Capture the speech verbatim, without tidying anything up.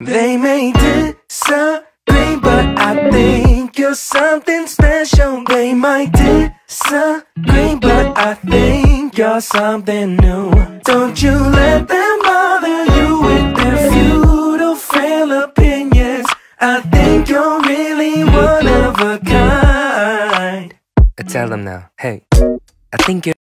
They may disagree, but I think you're something special. They might disagree, but I think you're something new. Don't you let them bother you with their futile, frail opinions. I think you're really one of a kind. I tell them now, hey, I think you're